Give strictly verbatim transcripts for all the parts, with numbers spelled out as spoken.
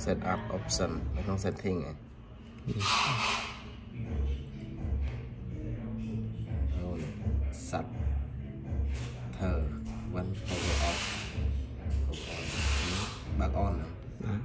set up option ở trong setting này. Rồi sạch thờ vẫn power off back on này.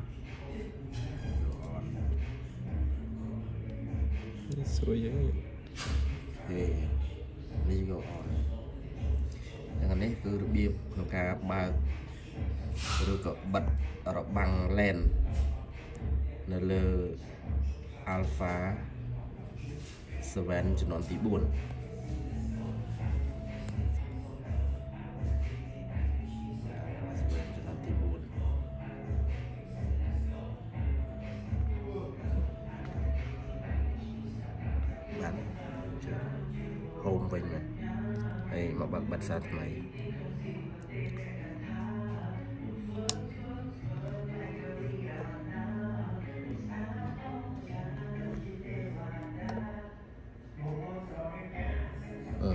Xuôi vậy thì đi go on cái này cứ được biếp nó cả ba rồi có bật ở bằng len nó lơ alpha seven cho nó tí buồn home mình này đây mà bật bật ra này ừ,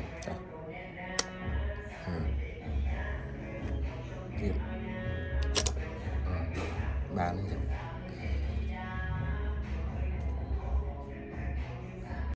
ừ. Tiếp. Ừ. Bán